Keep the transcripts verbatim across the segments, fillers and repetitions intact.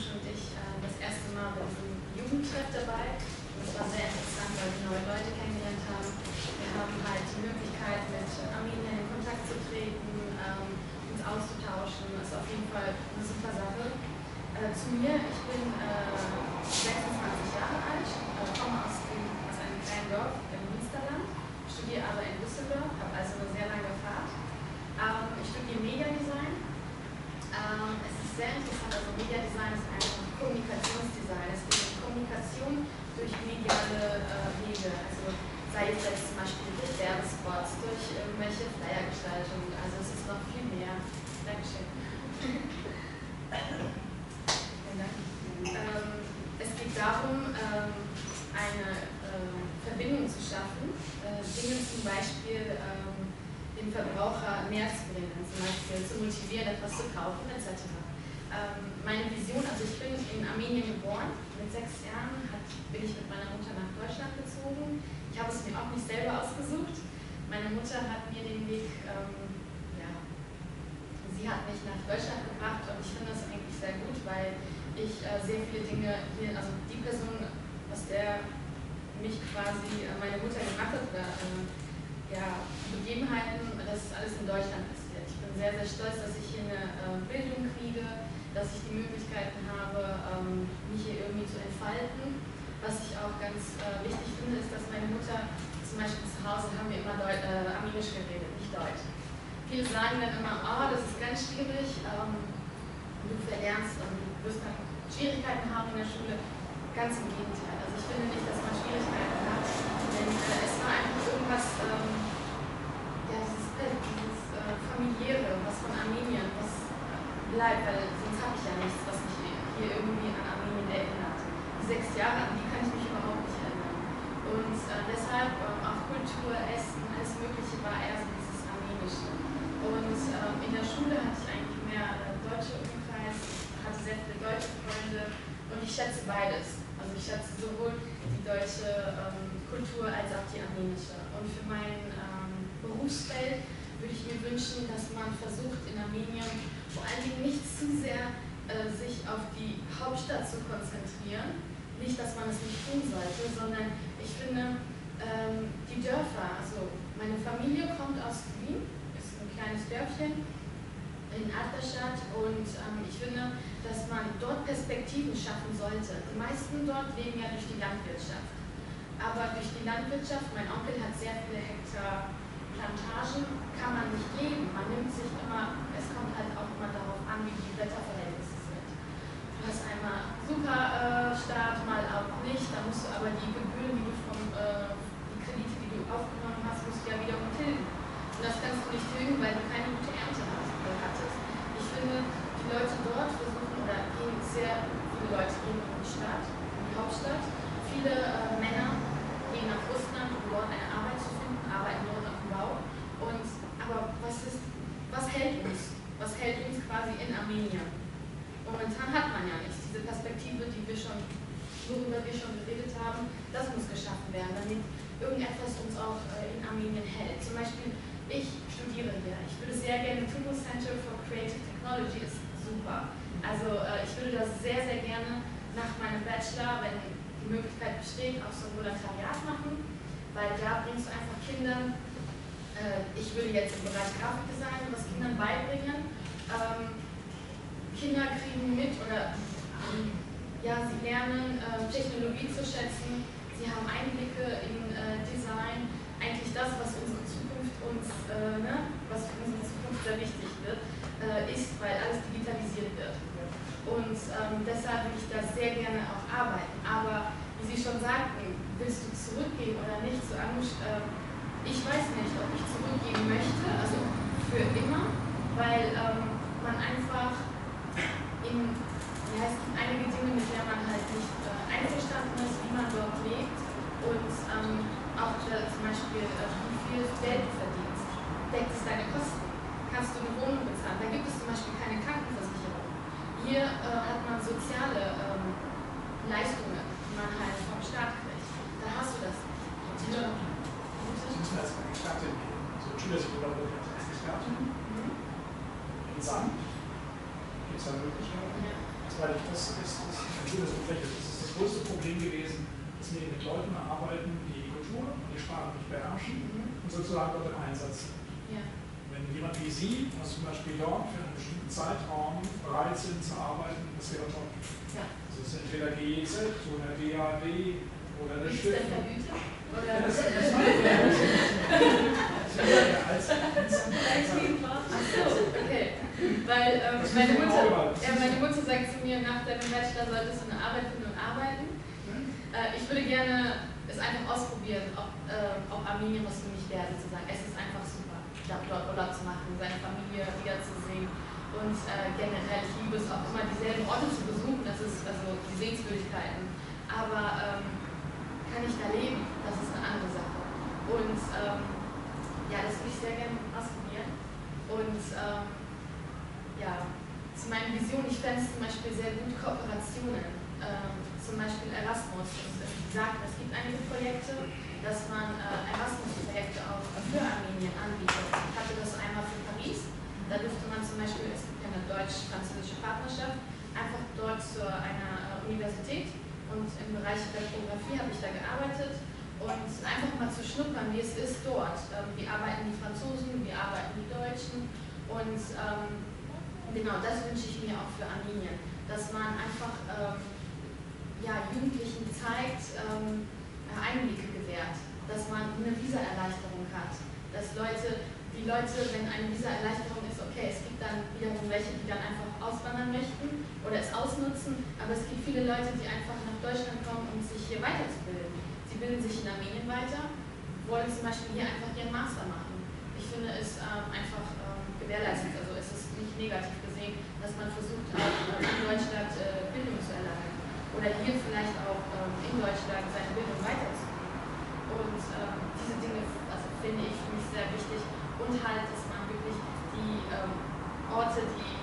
Anoush und ich äh, das erste Mal bei diesem Jugendtreff dabei. Und es war sehr interessant, weil wir neue Leute kennengelernt haben. Wir haben halt die Möglichkeit, mit Armenien in Kontakt zu treten, ähm, uns auszutauschen. Das ist auf jeden Fall eine super Sache. Äh, zu mir, ich bin äh, sechsundzwanzig Jahre alt, äh, komme aus, dem, aus einem kleinen Dorf im Münsterland, studiere aber in Düsseldorf, habe also eine sehr lange Fahrt. Ähm, ich studiere Mediadesign. Ähm, es ist sehr interessant, also Mediadesign ist einfach Kommunikationsdesign. Es geht um Kommunikation durch mediale äh, Wege, also sei es jetzt zum Beispiel durch Werbespots, durch irgendwelche Flyergestaltungen, also es ist noch viel mehr. Dankeschön. ähm, es geht darum, ähm, eine äh, Verbindung zu schaffen, äh, Dinge zum Beispiel ähm, den Verbraucher näher zu bringen, zum Beispiel zu motivieren, etwas zu kaufen, et cetera. Ähm, meine Vision, also ich bin in Armenien geboren, mit sechs Jahren hat, bin ich mit meiner Mutter nach Deutschland gezogen. Ich habe es mir auch nicht selber ausgesucht. Meine Mutter hat mir den Weg, ähm, ja, sie hat mich nach Deutschland gebracht und ich finde das eigentlich sehr gut, weil ich äh, sehr viele Dinge hier, also die Person, aus der mich quasi äh, meine Mutter gemacht hat, oder äh, ja, Begebenheiten, das ist alles in Deutschland passiert. Ich bin sehr, sehr stolz, dass ich hier eine äh, Bildung kriege, dass ich die Möglichkeiten habe, ähm, mich hier irgendwie zu entfalten. Was ich auch ganz äh, wichtig finde, ist, dass meine Mutter, zum Beispiel zu Hause haben wir immer Deu äh, Armenisch geredet, nicht Deutsch. Viele sagen dann immer, oh, das ist ganz schwierig, ähm, du verlernst und du wirst dann Schwierigkeiten haben in der Schule. Ganz im Gegenteil. Also ich finde nicht, dass man Schwierigkeiten hat, denn äh, es war einfach irgendwas, ähm, ja, dieses, äh, dieses äh, familiäre, was von Armenien, was bleibt, weil sonst habe ich ja nichts, was mich hier irgendwie an Armenien erinnert. Die sechs Jahre, an die kann ich mich überhaupt nicht erinnern. Und äh, deshalb äh, auch Kultur, Essen, alles Mögliche war eher so dieses Armenische. Und äh, in der Schule hatte ich eigentlich mehr äh, deutsche Umkreis, hatte sehr viele deutsche Freunde und ich schätze beides. Also ich schätze sowohl die deutsche ähm, Kultur als auch die armenische. Und für mein ähm, Berufsfeld würde ich mir wünschen, dass man versucht, in Armenien vor allen Dingen nicht zu sehr äh, sich auf die Hauptstadt zu konzentrieren. Nicht, dass man es nicht tun sollte, sondern ich finde, ähm, die Dörfer, also meine Familie kommt aus Wien, ist ein kleines Dörfchen in Artashat und ähm, ich finde, dass man dort Perspektiven schaffen sollte. Die meisten dort leben ja durch die Landwirtschaft. Aber durch die Landwirtschaft, mein Onkel hat sehr viele Hektar Plantagen, kann man nicht leben. Man nimmt sich immer, es kommt halt auch immer darauf an, wie die Wetterverhältnisse sind. Du hast einmal super äh, Start, mal auch nicht, da musst du aber die Gebühren, die du vom, äh, die Kredite, die du aufgenommen hast, musst du ja wiederum tilgen. Und das kannst du nicht tilgen, weil du keine gute Ernte hast, äh, hattest. Ich finde, die Leute dort versuchen, oder gehen sehr viele Leute gehen in die Stadt, in die Hauptstadt. Viele äh, Männer gehen nach Russland, um dort eine Arbeit zu finden, arbeiten dort auf dem Bau. Und, aber was, ist, was hält uns? Was hält uns quasi in Armenien? Momentan hat man ja nichts. Diese Perspektive, die wir schon, worüber wir schon geredet haben, das muss geschaffen werden, damit irgendetwas uns auch äh, in Armenien hält. Zum Beispiel, ich studiere hier. Ich würde sehr gerne Tumo Center for Creative Technology, ist super. Also äh, ich würde das sehr, sehr gerne nach meinem Bachelor, wenn die Möglichkeit besteht, auch so ein Volontariat machen, weil da bringst du einfach Kindern, äh, ich würde jetzt im Bereich Grafikdesign was Kindern beibringen. Ähm, Kinder kriegen mit oder ähm, ja, sie lernen äh, Technologie zu schätzen, sie haben Einblicke in äh, Design, eigentlich das, was unsere Zukunft uns, äh, ne, was für unsere Zukunft sehr wichtig wird, äh, ist, weil alles digitalisiert wird. Und ähm, deshalb will ich da sehr gerne auch arbeiten. Aber wie Sie schon sagten, willst du zurückgehen oder nicht zu Anoush? Äh, ich weiß nicht, ob ich zurückgehen möchte, also für immer, weil ähm, man einfach in, ja, es gibt einige Dinge, mit denen man halt nicht äh, einverstanden ist, wie man dort lebt und ähm, auch äh, zum Beispiel, äh, wie viel Geld du verdienst. Deckt es deine Kosten? Kannst du eine Wohnung bezahlen? Da gibt es zum Beispiel keine Krankenversicherung. Hier äh, hat man soziale ähm, Leistungen, die man halt vom Staat kriegt. Da hast du das nicht. Ja. Sie müssen als Expertin gehen. Also Entschuldigung, Sie wollen als Expertin. Mhm. In Sand gibt es es ja Möglichkeiten. Ja. Weil das ist, ist, das ist das größte Problem gewesen, dass wir mit Leuten arbeiten, die die Kultur und die Sprache nicht beherrschen mhm. und sozusagen dort im Einsatz sind. Ja. Wenn jemand wie Sie, was zum Beispiel dort für einen bestimmten Zeitraum bereit sind zu arbeiten, das wäre toll. Ja. Das ist entweder G E Z oder D A D oder der Ist Stift. das vergütet? Oder? Ja, das, das meine ich ja. Ja, als, als, Ach so, okay. Weil ähm, meine, Mutter, ja, meine Mutter sagt zu mir, nach deinem Bachelor solltest du eine Arbeit finden und arbeiten. Äh, ich würde gerne es einfach ausprobieren, ob, äh, ob Armenien was für mich wäre, sozusagen. Es ist einfach super, dort Urlaub zu machen, seine Familie wiederzusehen. Und äh, generell, ich liebe es auch immer, dieselben Orte zu besuchen, das ist also die Sehenswürdigkeiten. Aber ähm, kann ich da leben? Das ist eine andere Sache. Und ähm, ja, das würde ich sehr gerne ausprobieren. Und ähm, ja, zu meinen Visionen, ich fände es zum Beispiel sehr gut Kooperationen. Ähm, zum Beispiel Erasmus. Es sagt, es gibt einige Projekte, dass man äh, Erasmus-Projekte auch für Armenien anbietet. Ich hatte das einmal für Paris. Da dürfte man zum Beispiel, es gibt ja eine deutsch-französische Partnerschaft, einfach dort zu einer äh, Universität. Und im Bereich der Geografie habe ich da gearbeitet und einfach mal zu schnuppern, wie es ist dort. Ähm, wie arbeiten die Franzosen, wie arbeiten die Deutschen und ähm, genau das wünsche ich mir auch für Armenien, dass man einfach ähm, ja, Jugendlichen zeigt, ähm, Einblicke gewährt, dass man eine Visaerleichterung hat, dass Leute, die Leute, wenn eine Visaerleichterung ist, okay, es gibt dann wiederum welche, die dann einfach auswandern möchten oder es ausnutzen, aber es gibt viele Leute, die einfach nach Deutschland kommen, um sich hier weiterzubilden. Sie bilden sich in Armenien weiter, wollen zum Beispiel hier einfach ihren Master machen. Ich finde es ähm, einfach ähm, gewährleistet, also es ist nicht negativ gesehen, dass man versucht, auch in Deutschland äh, Bildung zu erlangen oder hier vielleicht auch ähm, in Deutschland seine Bildung weiterzugeben. Und ähm, diese Dinge, also finde ich für mich sehr wichtig und halt, dass man wirklich die ähm, Orte, die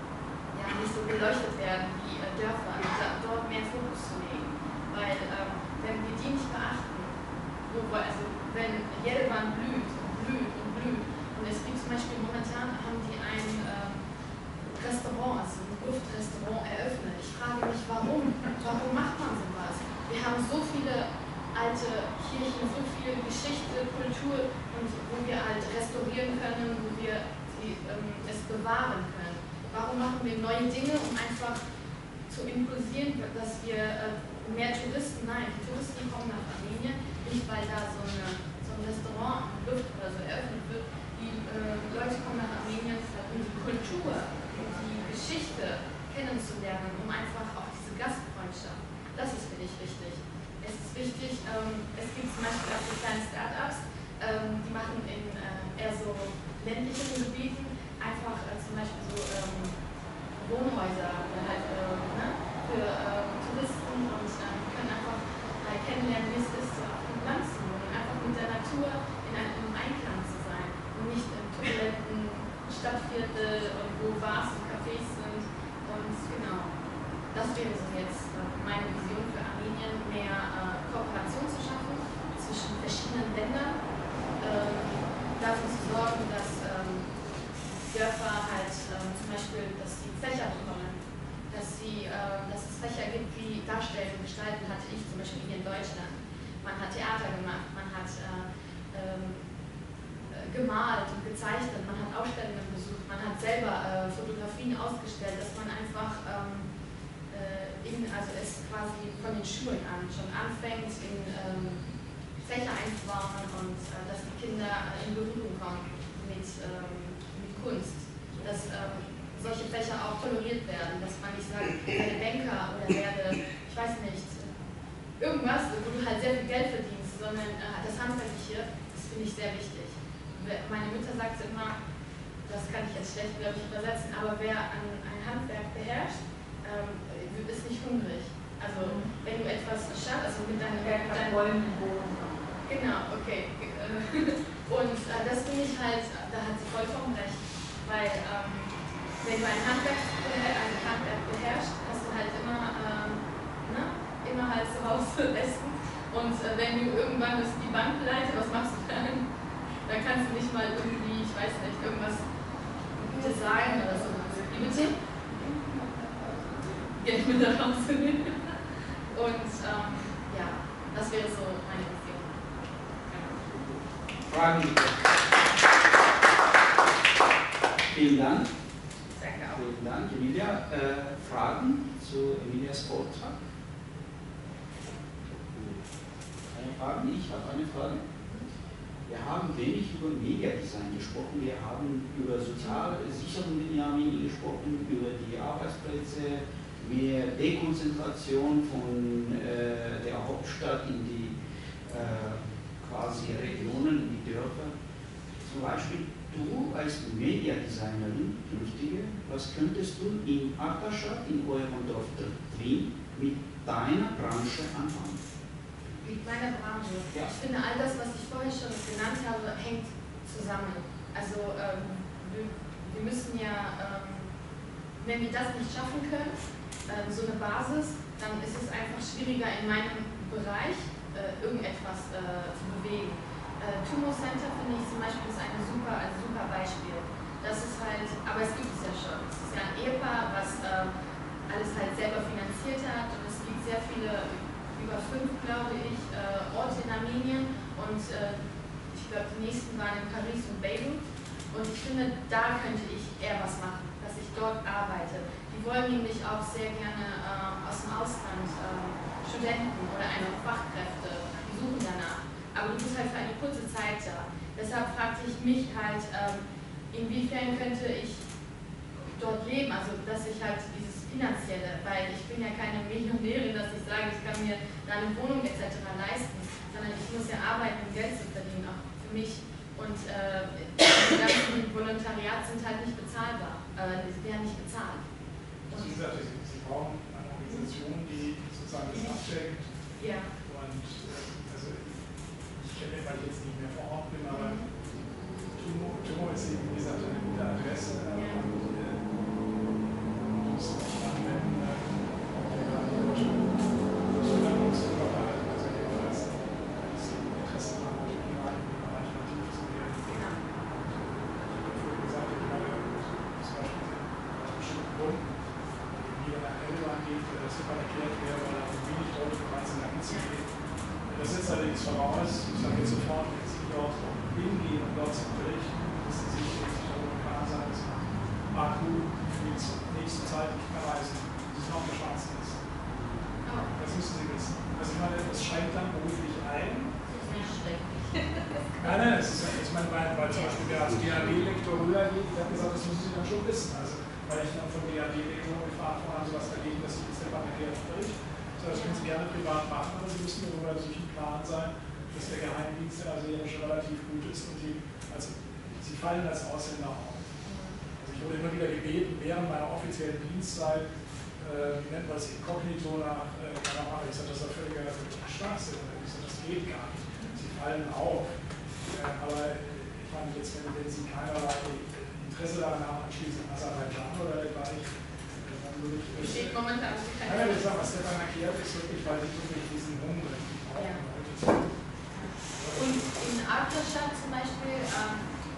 ja, nicht so beleuchtet werden wie äh, Dörfer, da, dort mehr Fokus zu legen. Weil ähm, wenn wir die nicht beachten, wo, also wenn Jerewan blüht und blüht und blüht und es gibt zum Beispiel momentan haben die ein ähm, Restaurant, also ein Luftrestaurant eröffnet. Ich frage mich, warum? Warum macht man sowas? Wir haben so viele alte Kirchen, so viel Geschichte, Kultur und wo wir halt restaurieren können, wo wir die, ähm, es bewahren können. Warum machen wir neue Dinge, um einfach zu impulsieren, dass wir äh, mehr Touristen, nein, die Touristen kommen nach Armenien, nicht weil da so, eine, so ein Restaurant in Luft oder so eröffnet wird. Die äh, Leute kommen nach Armenien, um die Kultur, um die Geschichte kennenzulernen, um einfach auch diese Gastfreundschaft. Das ist für dich wichtig. Es ist wichtig, ähm, es gibt zum Beispiel auch so kleine Start-ups, ähm, die machen in äh, eher so ländlichen Gebieten einfach äh, zum Beispiel so ähm, Wohnhäuser oder halt, äh, ne, für äh, Touristen und äh, können einfach äh, kennenlernen, wie es ist, so auf dem Land zu wohnen, einfach mit der Natur in einem Einklang zu sein und nicht in turbulenten Stadtviertel und wo Bars und Cafés sind. Und genau, das wäre so jetzt äh, meine Vision für Armenien, mehr äh, Kooperation zu schaffen zwischen verschiedenen Ländern, ähm, dafür zu sorgen, dass ähm, Dörfer halt ähm, zum Beispiel, dass sie Fächer bekommen, dass, sie, äh, dass es Fächer gibt wie Darstellen und Gestalten, hatte ich zum Beispiel hier in Deutschland. Man hat Theater gemacht, man hat äh, ähm, gemalt und gezeichnet, man hat Ausstellungen besucht, man hat selber äh, Fotografien ausgestellt, dass man einfach ähm, äh, in, also es quasi von den Schulen an schon anfängt, in ähm, Fächer einzubauen und äh, dass die Kinder äh, in Berührung kommen mit, ähm, mit Kunst, dass ähm, solche Fächer auch toleriert werden, dass man nicht sagt, werde Banker oder werde, ich weiß nicht, irgendwas, wo du halt sehr viel Geld verdienst, sondern äh, das Handwerkliche, das finde ich sehr wichtig. Meine Mutter sagt immer, das kann ich jetzt schlecht, glaube ich, übersetzen, aber wer ein, ein Handwerk beherrscht, ähm, ist nicht hungrig. Also wenn du etwas schaffst, also mit deinem Werk, mit deinem genau, okay. Und äh, das finde ich halt, da hat sie vollkommen recht, weil ähm, wenn du ein Handwerk, ein Handwerk beherrschst, hast du halt immer, ähm, ne, immer halt zu Hause essen. Und äh, wenn du irgendwann ist die Bank pleite, was machst du dann? Dann kannst du nicht mal irgendwie, ich weiß nicht, irgendwas Design oder so. Wie bitte? Geld mit nach Hause nehmen. Und ähm, ja, das wäre so meine Vision. Ja. Fragen bitte. Vielen Dank. Danke auch. Vielen Dank, Emilia. Äh, Fragen zu Emilias Vortrag? Keine Fragen? Ich habe eine Frage. Wir haben wenig über Mediadesign gesprochen, wir haben über soziale Sicherung in Armenien gesprochen, über die Arbeitsplätze, mehr Dekonzentration von äh, der Hauptstadt in die äh, quasi Regionen, in die Dörfer. Zum Beispiel, du als Mediadesignerin, künftige, was könntest du in Artashat, in eurem Dorf Wien, mit deiner Branche anfangen? Mit meiner Branche. Ja. Ich finde, all das, was ich vorher schon genannt habe, hängt zusammen. Also ähm, wir, wir müssen ja, ähm, wenn wir das nicht schaffen können, äh, so eine Basis, dann ist es einfach schwieriger in meinem Bereich äh, irgendetwas äh, zu bewegen. Äh, Tumor Center finde ich zum Beispiel ist eine super, ein super Beispiel. Das ist halt, aber es gibt es ja schon. Es ist ja ein Ehepaar, was äh, alles halt selber finanziert hat und es gibt sehr viele, über fünf, glaube ich, äh, Orte in Armenien und äh, ich glaube, die nächsten waren in Paris und Beirut. Und ich finde, da könnte ich eher was machen, dass ich dort arbeite. Die wollen nämlich auch sehr gerne äh, aus dem Ausland äh, Studenten oder einfach Fachkräfte, die suchen danach. Aber du bist halt für eine kurze Zeit da. Deshalb fragte ich mich halt, ähm, inwiefern könnte ich dort leben, also dass ich halt dieses Finanzielle, weil ich bin ja keine Millionärin, dass ich sage, ich kann mir da eine Wohnung et cetera leisten, sondern ich muss ja arbeiten, um Geld zu verdienen, auch für mich. Und äh, die ganzen Volontariat sind halt nicht bezahlbar, äh, die werden nicht bezahlt. Und Wie gesagt, Sie, Sie brauchen eine Organisation, die sozusagen das abcheckt. Ja. Und äh, also ich kenne den, weil ich jetzt nicht mehr vor Ort bin, aber Tumor, Tumor ist eben, wie gesagt, eine gute Adresse. Ja. Und, äh, und das ist dann, wenn äh, der Unterhalten, also jedenfalls das Interesse haben, natürlich immer alternativ zu werden. Genau. Ich habe vorhin gesagt, ich meine, zum Beispiel aus bestimmten Gründen, wie nach Elban geht, das wird mal erklärt werden, weil auch wenig Leute bereit sind, dahin zu gehen. Das setzt allerdings voraus, ich sage jetzt sofort, wenn Sie dort hingehen und dort zu berichten, müssen Sie sich darüber klar sein, dass nach Baku für die nächste Zeit nicht mehr reisen. Sie sind auf der Schwarzliste. Oh. Das müssen Sie wissen. Also ich meine, das schränkt dann beruflich ein. Das ist nicht schrecklich. Nein, nein, das ist ja, ich meine, weil, weil zum Beispiel der als D A D-Lektor rübergeht, der hat gesagt, das müssen Sie dann schon wissen. Also, weil ich dann von D A D-Lektoren gefragt habe, sowas dagegen, dass ich jetzt der Bank spricht. So, das können Sie gerne privat machen, aber Sie müssen darüber sich im Klaren sein, dass der Geheimdienst in Armenien schon relativ gut ist und die, also, Sie fallen als Ausländer auf. Also ich wurde immer wieder gebeten, während meiner offiziellen Dienstzeit, äh, wie nennt man das, Inkognito nach äh, Kalamari. Ich sage, das ist doch völliger Schwachsinn. Ich sage, das geht gar nicht. Sie fallen auf. Äh, aber ich meine, jetzt, wenn, wenn Sie keinerlei Interesse daran haben, anschließend Aserbaidschan oder dergleichen, dann würde ich. Wie steht momentan auf die Nein, nein, ich sage, was der dann erklärt, ist wirklich, weil ich wirklich diesen Hunger brauche. Ja. Und in Artashat zum Beispiel ähm,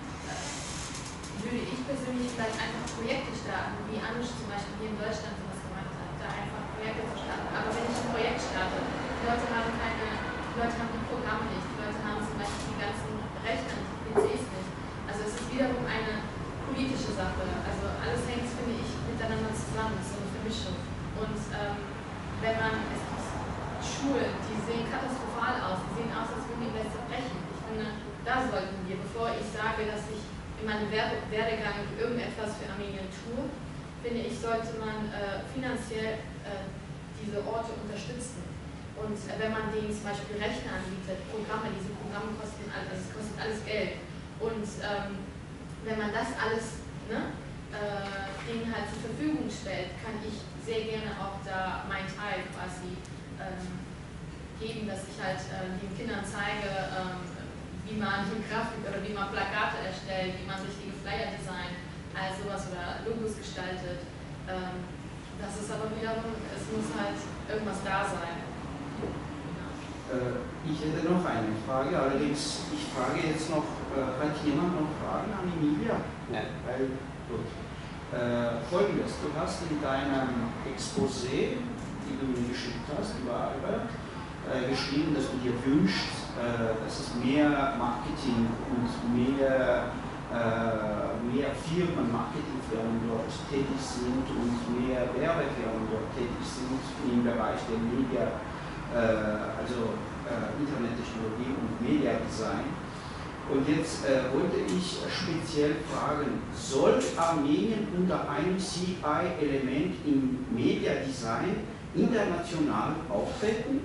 würde ich persönlich vielleicht einfach Projekte starten, wie Anush zum Beispiel hier in Deutschland sowas gemacht hat, da einfach Projekte zu starten. Aber wenn ich ein Projekt starte, die Leute haben keine, die Leute haben die Programme nicht, die Leute haben zum Beispiel die ganzen Rechner nicht, die P Cs nicht. Also es ist wiederum eine politische Sache. Also alles hängt, finde ich, miteinander zusammen, so eine Vermischung. Und ähm, wenn man, es gibt Schulen, die sehen katastrophal aus, die sehen aus, als würden die Welt zerbrechen. Ich finde, da sollten wir, bevor ich sage, dass ich in meinem Werdegang irgendetwas für Armenien tue, finde ich, sollte man äh, finanziell äh, diese Orte unterstützen. Und äh, wenn man denen zum Beispiel Rechner anbietet, Programme, diese Programme kosten, also es kostet alles Geld. Und ähm, wenn man das alles ne, äh, denen halt zur Verfügung stellt, kann ich sehr gerne auch da mein Teil quasi ähm, geben, dass ich halt äh, den Kindern zeige, ähm, wie man Grafik oder wie man Plakate erstellt, wie man richtige Flyer designt, all sowas oder Logos gestaltet. Ähm, das ist aber wiederum, es muss halt irgendwas da sein. Ja. Äh, ich hätte noch eine Frage, allerdings, ich frage jetzt noch, äh, hat jemand noch Fragen an Emilia? Nein. Weil, gut. äh, Folgendes. Du hast in deinem Exposé, die du mir geschickt hast, über Albert, äh, geschrieben, dass du dir wünschst, äh, dass es mehr Marketing und mehr, äh, mehr Firmen, Marketingfirmen dort tätig sind und mehr Werbefirmen dort tätig sind im Bereich der Media, äh, also äh, Internettechnologie und Mediadesign. Und jetzt äh, wollte ich speziell fragen, soll Armenien unter einem C I-Element im Mediadesign international auftreten,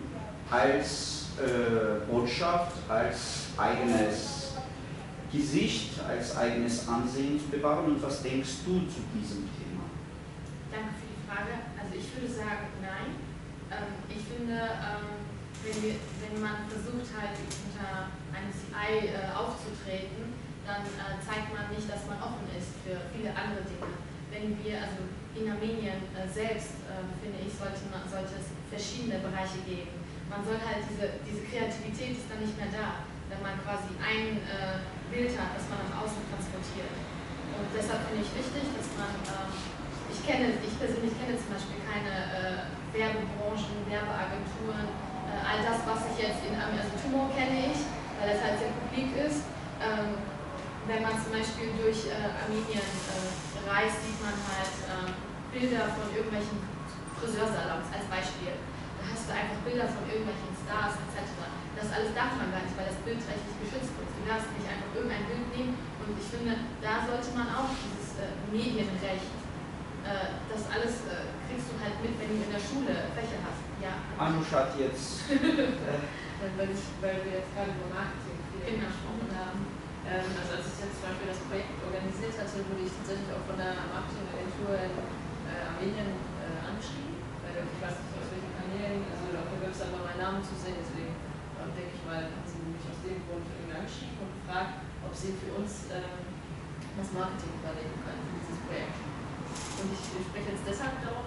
als äh, Botschaft, als eigenes Gesicht, als eigenes Ansehen zu bewahren? Und was denkst du zu diesem Thema? Danke für die Frage. Also ich würde sagen, nein. Ähm, ich finde, ähm, wenn, wir, wenn man versucht halt unter einem C I äh, aufzutreten, dann äh, zeigt man nicht, dass man offen ist für viele andere Dinge. Wenn wir, also in Armenien äh, selbst, äh, finde ich, sollte, man, sollte es verschiedene Bereiche geben. Man soll halt, diese, diese Kreativität ist dann nicht mehr da, wenn man quasi ein äh, Bild hat, das man nach außen transportiert. Und deshalb finde ich wichtig, dass man, äh, ich kenne, ich persönlich kenne zum Beispiel keine äh, Werbebranchen, Werbeagenturen, äh, all das, was ich jetzt in Armenien, also Tumor kenne ich, weil das halt sehr publik ist. Ähm, wenn man zum Beispiel durch äh, Armenien äh, reist, sieht man halt äh, Bilder von irgendwelchen Friseursalons als Beispiel. Da hast du einfach Bilder von irgendwelchen Stars et cetera. Das alles darf man gar nicht, weil das Bild rechtlich geschützt ist. Du darfst nicht einfach irgendein Bild nehmen und ich finde, da sollte man auch dieses äh, Medienrecht, äh, das alles äh, kriegst du halt mit, wenn du in der Schule Fächer hast. Ja. Anush hat jetzt... äh, weil, ich, weil wir jetzt gerade über Marketing viel genau. gesprochen haben. Ähm, also als ich jetzt zum Beispiel das Projekt organisiert hatte, wurde ich tatsächlich auch von der Marketingagentur in äh, Armenien äh, angeschrieben, weil ich weiß nicht aus welchen Kanälen, also auf der Website war mein Name zu sehen, deswegen äh, denke ich mal, haben sie mich aus dem Grund irgendwie angeschrieben und gefragt, ob sie für uns ähm, das Marketing übernehmen können für dieses Projekt. Und ich, ich spreche jetzt deshalb darüber,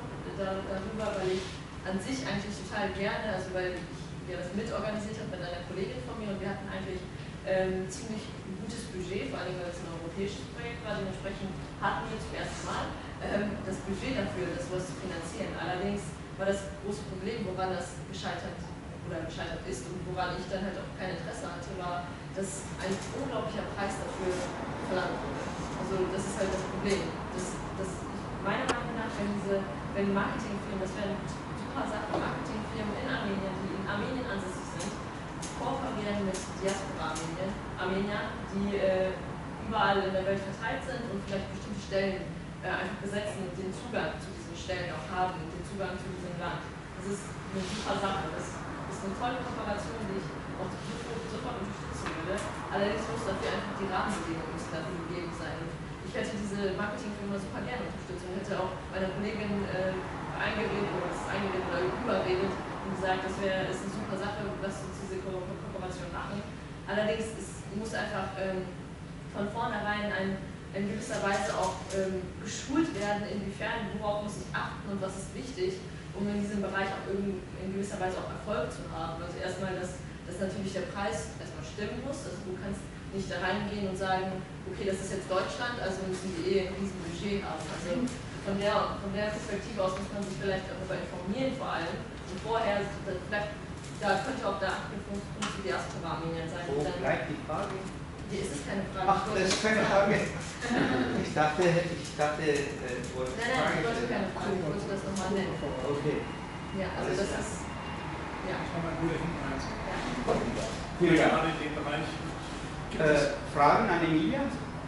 weil ich an sich eigentlich total gerne, also weil ich ja das mitorganisiert habe mit einer Kollegin von mir und wir hatten eigentlich ähm, ziemlich ein gutes Budget, vor allem weil es ein europäisches Projekt war, dementsprechend hatten wir zum ersten Mal ähm, das Budget dafür, das was zu finanzieren. Allerdings war das große Problem, woran das gescheitert oder gescheitert ist und woran ich dann halt auch kein Interesse hatte, war, dass ein unglaublicher Preis dafür verlangt wurde. Also das ist halt das Problem. Das, das, meiner Meinung nach, wenn diese, wenn Marketingfirmen, das wäre eine super Sache, Marketingfirmen in Armenien, die in Armenien ansässig sind, kooperieren mit Diaspora-Armenien, Armeniern, die äh, überall in der Welt verteilt sind und vielleicht bestimmte Stellen äh, einfach besetzen und den Zugang zu diesen Stellen auch haben, den Zugang zu diesem Land. Das ist eine super Sache. Das ist eine tolle Kooperation, die ich auch sofort unterstützen würde. Allerdings muss dafür einfach die Rahmenbedingungen dafür gegeben sein. Und ich hätte diese Marketingfirma super gerne unterstützt und hätte auch meiner Kollegin äh, eingeredet oder was eingeredet oder überredet und gesagt, das wäre ist eine super Sache, lass uns diese Ko Kooperation machen. Allerdings ist, muss einfach ähm, von vornherein ein, in gewisser Weise auch ähm, geschult werden, inwiefern, worauf muss ich achten und was ist wichtig, um in diesem Bereich auch in gewisser Weise auch Erfolg zu haben. Also erstmal, dass, dass natürlich der Preis erstmal stimmen muss, also du kannst nicht da reingehen und sagen, okay, das ist jetzt Deutschland, also müssen wir eh ein riesen Budget haben. Also von der, von der Perspektive aus muss man sich vielleicht darüber informieren vor allem. Und vorher, vielleicht, da könnte auch der Anknüpfungspunkt zu Diaspora Armenien sein. Wo bleibt die Frage? Hier ist es keine Frage. Ach, das ist keine Frage. Ich dachte, ich dachte, äh, du wolltest Nein, nein, ich wollte keine Frage, ich wollte das nochmal nennen. Okay. Ja, also das ist, ja. Das war mal ein guter Hinweis. Ja. Vielen Dank. Gerade in dem Bereich gibt Äh, es Fragen an Emilia?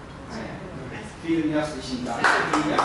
Vielen herzlichen Dank, Emilia.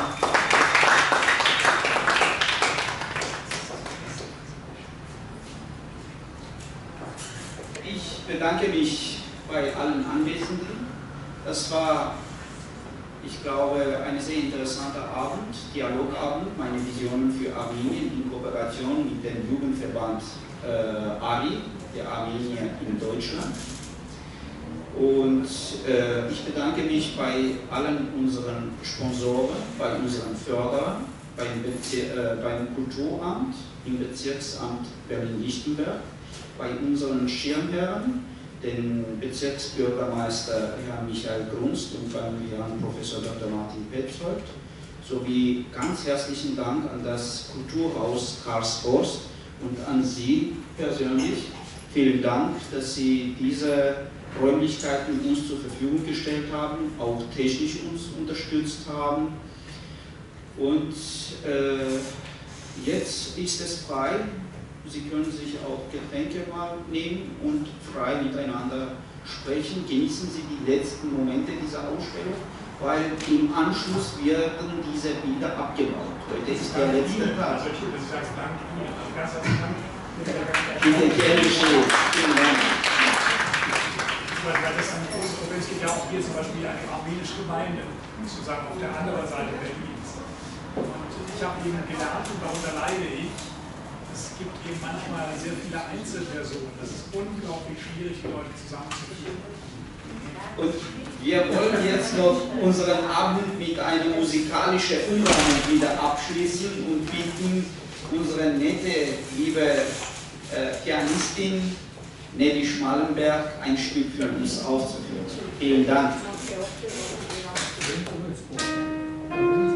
Ich bedanke mich bei allen Anwesenden. Das war, ich glaube, ein sehr interessanter Abend, Dialogabend, meine Visionen für Armenien in Kooperation mit dem Jugendverband äh, A R I, der Armenier in Deutschland. Und äh, ich bedanke mich bei allen unseren Sponsoren, bei unseren Förderern, beim, Bezir äh, beim Kulturamt, im Bezirksamt Berlin-Lichtenberg, bei unseren Schirmherren, den Bezirksbürgermeister Herrn Michael Grunst und beim Herrn Professor Doktor Martin Petzold, sowie ganz herzlichen Dank an das Kulturhaus Karlshorst und an Sie persönlich. Vielen Dank, dass Sie diese Räumlichkeiten uns zur Verfügung gestellt haben, auch technisch uns unterstützt haben. Und äh, jetzt ist es frei. Sie können sich auch Getränke mal nehmen und frei miteinander sprechen. Genießen Sie die letzten Momente dieser Ausstellung, weil im Anschluss werden diese Bilder abgebaut. Heute ist der letzte Tag. Also ich würde sagen, danke Ihnen. Ganz herzlichen Dank. Bitte gerne geschehen. Vielen Dank. Weil das eine große Gruppe ist, es gibt ja auch hier zum Beispiel eine armenische Gemeinde, sozusagen auf der anderen Seite Berlins. Und ich habe eben gelernt, und darunter leide ich, es gibt eben manchmal sehr viele Einzelpersonen. Das ist unglaublich schwierig, die Leute zusammenzuführen. Und wir wollen jetzt noch unseren Abend mit einer musikalischen Umrahmung wieder abschließen und bitten unsere nette, liebe äh, Pianistin Nelly Schmallenberg ein Stück für uns aufzuführen. Vielen Dank.